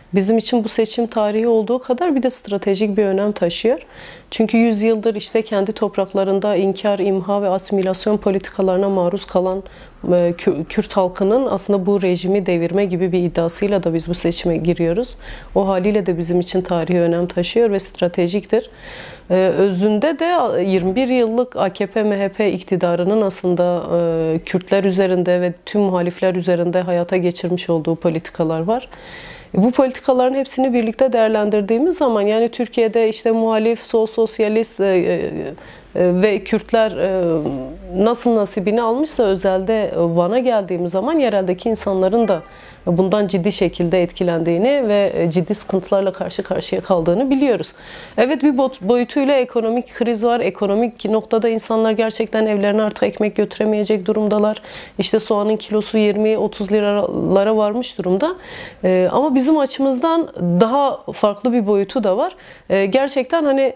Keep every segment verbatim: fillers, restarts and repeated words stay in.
bizim için bu seçim tarihi olduğu kadar bir de stratejik bir önem taşıyor. Çünkü yüz yıldır işte kendi topraklarında inkar, imha ve asimilasyon politikalarına maruz kalan Kürt halkının aslında bu rejimi devirme gibi bir iddiasıyla da biz bu seçime giriyoruz. O haliyle de bizim için tarihi önem taşıyor ve stratejiktir. Özünde de yirmi bir yıllık A K P M H P iktidarının aslında Kürtler üzerinde ve tüm muhalifler üzerinde hayata geçirmiş olduğu politikalar var. Bu politikaların hepsini birlikte değerlendirdiğimiz zaman yani Türkiye'de işte muhalif, sol sosyalist ve Kürtler nasıl nasibini almışsa özelde Van'a geldiğimiz zaman yereldeki insanların da bundan ciddi şekilde etkilendiğini ve ciddi sıkıntılarla karşı karşıya kaldığını biliyoruz. Evet, bir boyutuyla ekonomik kriz var. Ekonomik noktada insanlar gerçekten evlerine artık ekmek götüremeyecek durumdalar. İşte soğanın kilosu yirmi otuz liralara varmış durumda. Ama bizim açımızdan daha farklı bir boyutu da var. Gerçekten hani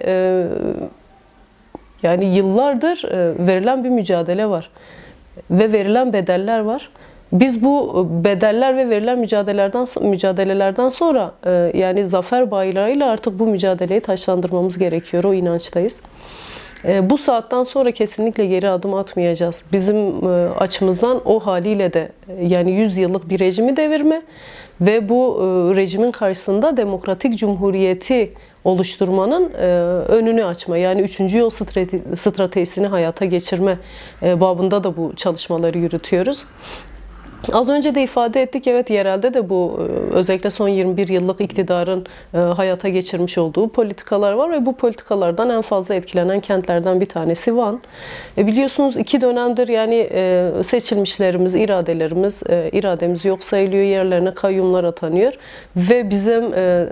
yani yıllardır verilen bir mücadele var ve verilen bedeller var. Biz bu bedeller ve verilen mücadelelerden mücadelelerden sonra yani zafer bayramıyla artık bu mücadeleyi taçlandırmamız gerekiyor. O inançtayız. Bu saatten sonra kesinlikle geri adım atmayacağız. Bizim açımızdan o haliyle de yani yüz yıllık bir rejimi devirme ve bu rejimin karşısında demokratik cumhuriyeti oluşturmanın önünü açma, yani üçüncü yol stratejisini hayata geçirme babında da bu çalışmaları yürütüyoruz. Az önce de ifade ettik, evet, yerelde de bu özellikle son yirmi bir yıllık iktidarın hayata geçirmiş olduğu politikalar var ve bu politikalardan en fazla etkilenen kentlerden bir tanesi Van. Biliyorsunuz iki dönemdir yani seçilmişlerimiz, iradelerimiz, irademiz yok sayılıyor, yerlerine kayyumlar atanıyor ve bizim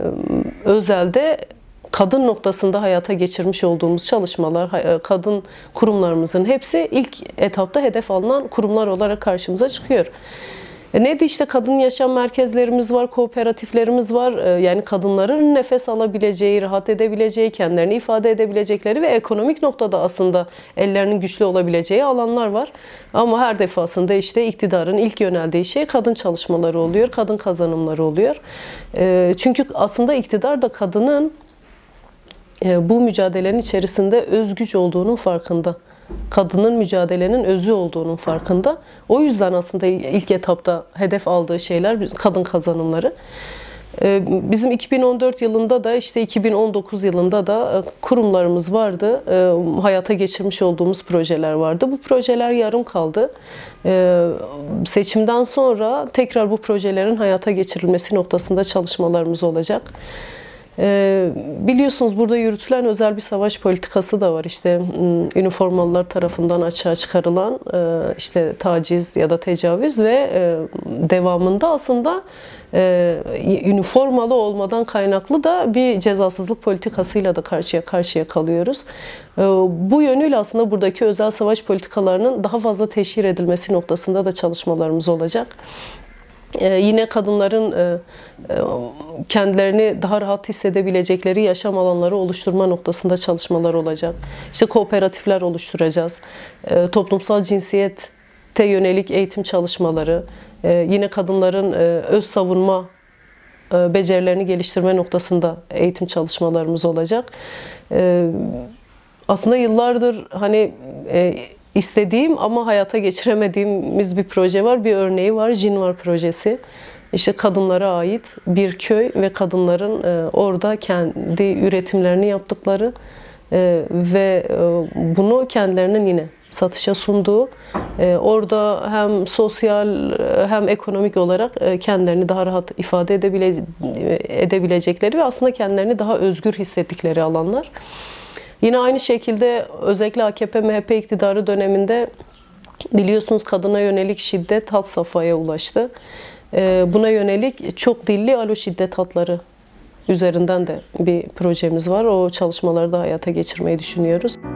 özelde kadın noktasında hayata geçirmiş olduğumuz çalışmalar, kadın kurumlarımızın hepsi ilk etapta hedef alınan kurumlar olarak karşımıza çıkıyor. E neydi işte kadın yaşam merkezlerimiz var, kooperatiflerimiz var. Yani kadınların nefes alabileceği, rahat edebileceği, kendilerini ifade edebilecekleri ve ekonomik noktada aslında ellerinin güçlü olabileceği alanlar var. Ama her defasında işte iktidarın ilk yöneldiği şey kadın çalışmaları oluyor, kadın kazanımları oluyor. Çünkü aslında iktidar da kadının bu mücadelenin içerisinde özgüç olduğunun farkında. Kadının mücadelenin özü olduğunun farkında. O yüzden aslında ilk etapta hedef aldığı şeyler kadın kazanımları. Bizim iki bin on dört yılında da işte iki bin on dokuz yılında da kurumlarımız vardı. Hayata geçirmiş olduğumuz projeler vardı. Bu projeler yarım kaldı. Seçimden sonra tekrar bu projelerin hayata geçirilmesi noktasında çalışmalarımız olacak. Biliyorsunuz burada yürütülen özel bir savaş politikası da var. İşte üniformalılar tarafından açığa çıkarılan işte taciz ya da tecavüz ve devamında aslında üniformalı olmadan kaynaklı da bir cezasızlık politikasıyla da karşıya karşıya kalıyoruz. Bu yönüyle aslında buradaki özel savaş politikalarının daha fazla teşhir edilmesi noktasında da çalışmalarımız olacak. Ee, yine kadınların e, e, kendilerini daha rahat hissedebilecekleri yaşam alanları oluşturma noktasında çalışmalar olacak. İşte kooperatifler oluşturacağız. E, toplumsal cinsiyete yönelik eğitim çalışmaları, e, yine kadınların e, öz savunma e, becerilerini geliştirme noktasında eğitim çalışmalarımız olacak. E, aslında yıllardır hani e, İstediğim ama hayata geçiremediğimiz bir proje var. Bir örneği var. Jinvar projesi. İşte kadınlara ait bir köy ve kadınların orada kendi üretimlerini yaptıkları ve bunu kendilerinin yine satışa sunduğu, orada hem sosyal hem ekonomik olarak kendilerini daha rahat ifade edebile edebilecekleri ve aslında kendilerini daha özgür hissettikleri alanlar. Yine aynı şekilde özellikle A K P M H P iktidarı döneminde biliyorsunuz kadına yönelik şiddet had safhaya ulaştı. Buna yönelik çok dilli alo şiddet hatları üzerinden de bir projemiz var. O çalışmaları da hayata geçirmeyi düşünüyoruz.